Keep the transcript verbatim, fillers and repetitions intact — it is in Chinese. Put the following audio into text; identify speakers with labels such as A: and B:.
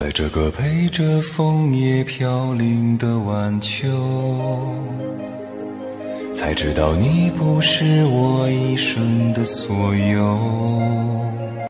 A: 在这个陪着枫叶飘零的晚秋，才知道你不是我一生的所有。